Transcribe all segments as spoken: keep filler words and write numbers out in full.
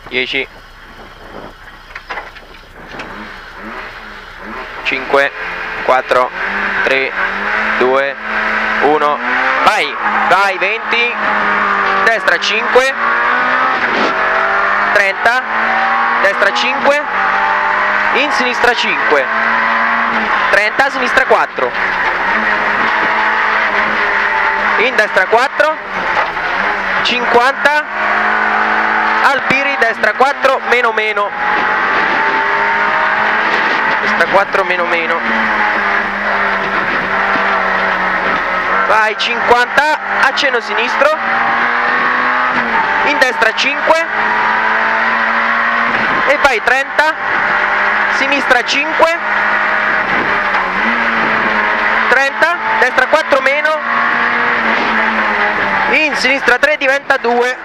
dieci, cinque, quattro, tre, due, uno, vai, vai, venti, destra cinque, trenta, destra cinque, in sinistra cinque, trenta, sinistra quattro, in destra quattro, cinquanta, Alpiri, destra quattro, meno meno, destra quattro, meno meno, vai, cinquanta, accenno sinistro, in destra cinque, e vai, trenta, sinistra cinque, trenta, destra quattro meno, in sinistra tre, diventa due,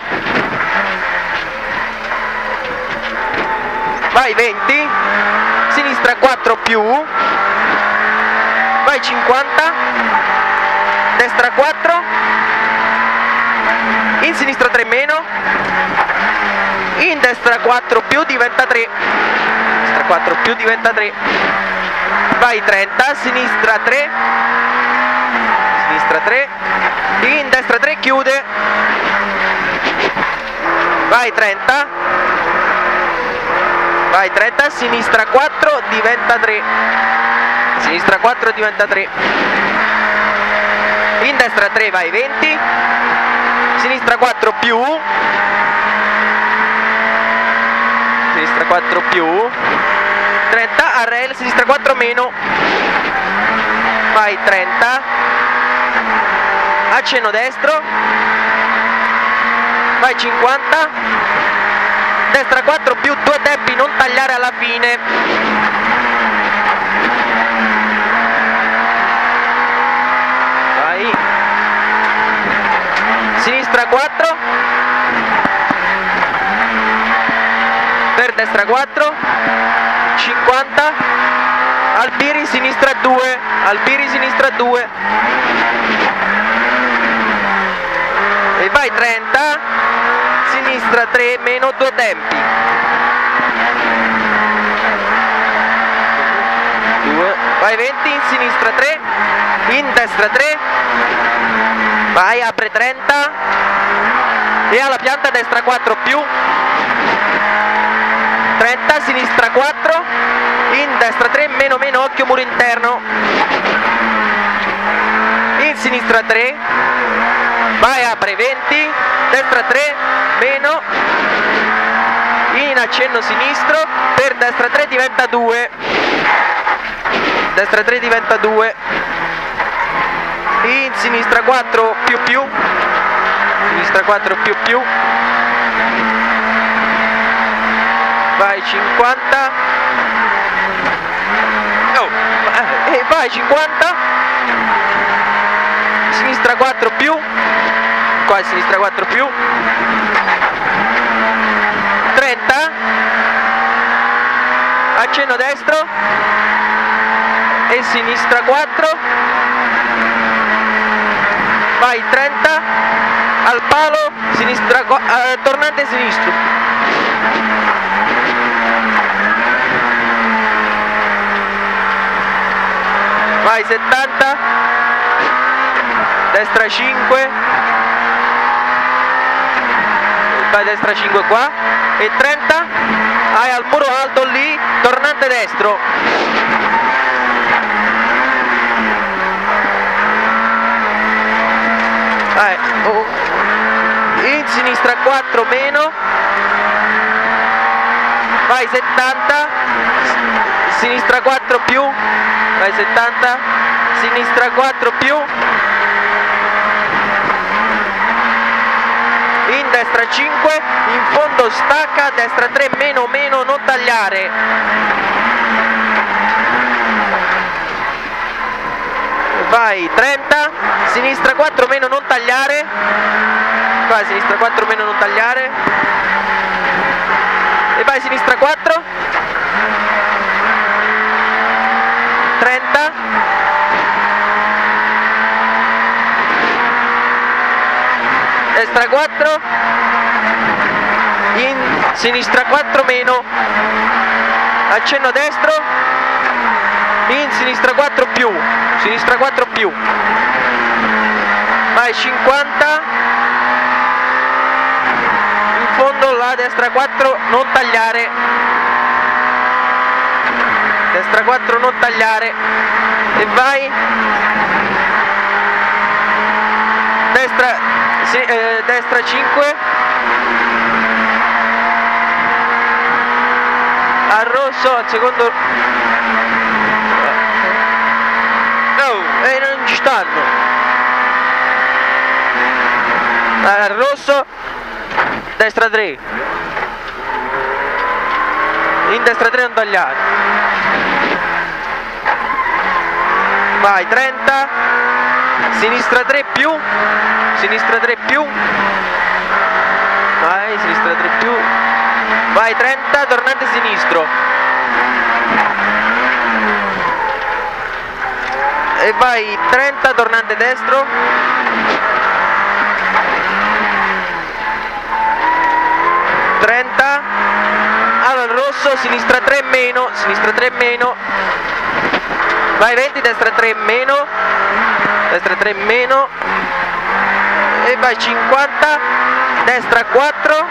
vai, venti, sinistra quattro più, vai, cinquanta, destra quattro, in sinistra tre meno, in destra quattro più, diventa tre, destra quattro più, diventa tre, vai, trenta, sinistra tre, sinistra tre, in destra tre, chiude, vai, trenta, vai, trenta, sinistra quattro, diventa tre, sinistra quattro, diventa tre, in destra tre, vai, venti, sinistra quattro più, sinistra quattro più, trenta, a rail, sinistra quattro meno, vai, trenta, accenno destro, vai, cinquanta, destra quattro più, due tempi, non tagliare alla fine, vai, sinistra quattro, per destra quattro, cinquanta, Alpiri, sinistra due, Alpiri, sinistra due, e vai, trenta, sinistra tre, meno, due tempi, due, vai, venti, in sinistra tre, in destra tre, vai, apre trenta, e alla pianta destra quattro più, trenta, sinistra quattro, in destra tre, meno meno, occhio muro interno, in sinistra tre, vai, apre venti, destra tre, meno, in accenno sinistro, per destra tre, diventa due, destra tre, diventa due, in sinistra quattro più più, sinistra quattro più più, vai, cinquanta, oh, e vai, cinquanta, sinistra quattro più, qua sinistra quattro più, trenta, accenno destro, e sinistra quattro, vai, trenta, al palo, sinistra, eh, tornante sinistro, vai, settanta, destra cinque, vai, destra cinque qua, e trenta, hai al muro alto lì, tornante destro, vai, oh, in sinistra quattro meno, vai, settanta, sinistra quattro più, vai, settanta, sinistra quattro più, in destra cinque, in fondo stacca, destra tre meno meno, non tagliare, vai, trenta, sinistra quattro meno, non tagliare, vai, sinistra quattro meno, non tagliare, e vai, sinistra quattro, trenta, destra quattro, in sinistra quattro meno, accenno destro, in sinistra quattro più, sinistra quattro più, vai cinquanta, in fondo la destra quattro, non tagliare, destra quattro non tagliare, e vai, destra, sì, eh, destra cinque, al rosso, al secondo, no, e eh, non ci stanno, al rosso, destra tre, in destra tre non tagliare, vai trenta, sinistra tre più, sinistra tre più, vai sinistra tre più, vai trenta, tornante sinistro, e vai trenta, tornante destro, trenta, allora rosso, sinistra tre meno, sinistra tre meno, vai venti, destra tre meno, destra tre meno, e vai cinquanta, destra quattro,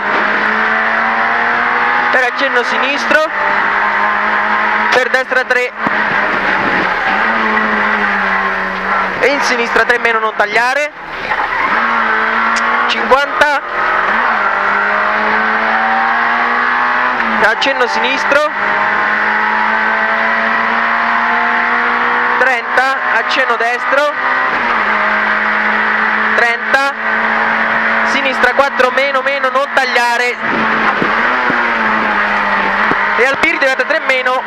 per accenno sinistro, per destra tre, e in sinistra tre meno non tagliare, cinquanta, accenno sinistro, trenta, accenno destro, trenta, sinistra quattro meno meno non tagliare, e Albiri diventa tre meno,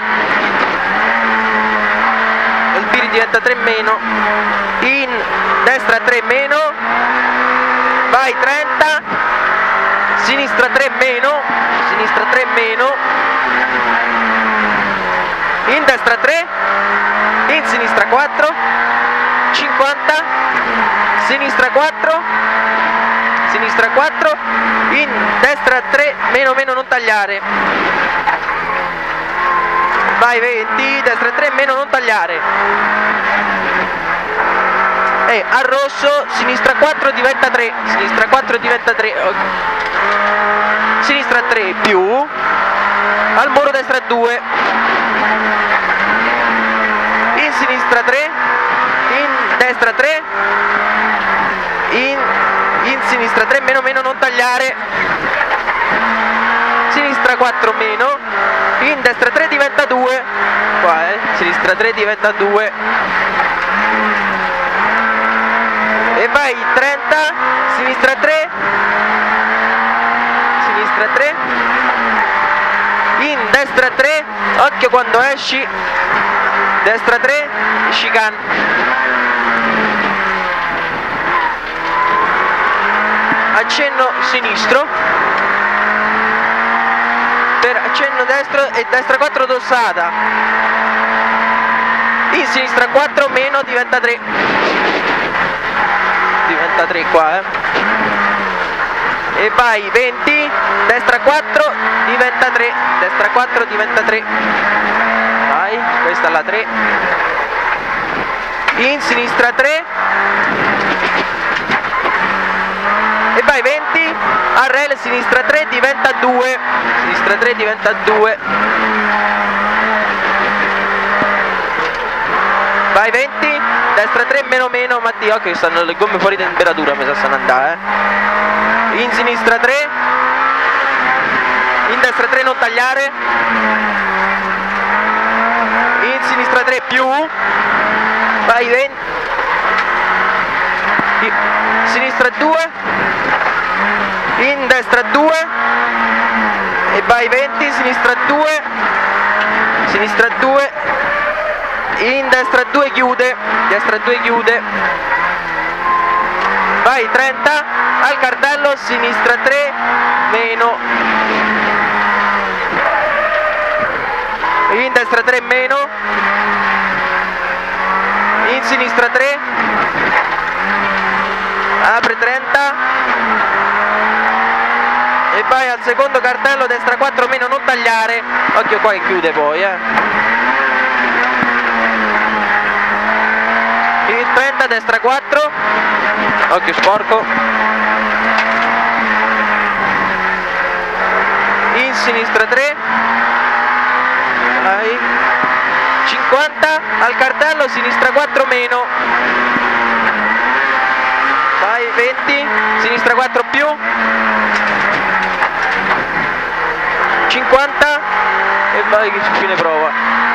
Albiri diventa tre meno, in destra tre meno, vai trenta, sinistra tre meno, sinistra tre meno, in destra tre, in sinistra quattro, cinquanta, sinistra quattro, sinistra quattro, in destra tre meno meno non tagliare, vai venti, destra tre meno non tagliare, e al rosso sinistra quattro diventa tre, sinistra quattro diventa tre, sinistra tre più, al muro destra due, in sinistra tre, in destra tre, in, in sinistra tre meno meno non tagliare, sinistra quattro meno, in destra tre diventa due, qua eh, sinistra tre diventa due, e vai trenta, sinistra tre, sinistra tre, in destra tre, occhio quando esci, destra tre, chicane, accenno sinistro, per accenno destro e destra quattro dossata, in sinistra quattro meno diventa tre, diventa tre qua eh, e vai venti, destra quattro diventa tre, destra quattro diventa tre, vai, questa è la tre, in sinistra tre, e vai venti, a rel sinistra tre diventa due, sinistra tre diventa due, vai venti, destra tre meno meno, Mattia, ok, stanno le gomme fuori temperatura, mi sa stanno andare eh. In sinistra tre, in destra tre non tagliare, in sinistra tre più, vai venti, sinistra due, in destra due, e vai venti, sinistra due, sinistra due, in destra due chiude, destra due chiude, vai trenta, al cartello, sinistra tre, meno, in destra tre meno, in sinistra tre, apre trenta, E vai al secondo cartello, destra quattro meno, non tagliare. Occhio qua che chiude poi, eh. Il trenta, destra quattro. Occhio sporco. In sinistra tre. Vai. cinquanta al cartello, sinistra quattro meno. Vai, venti, sinistra quattro più. cinquanta e vai che fine prova.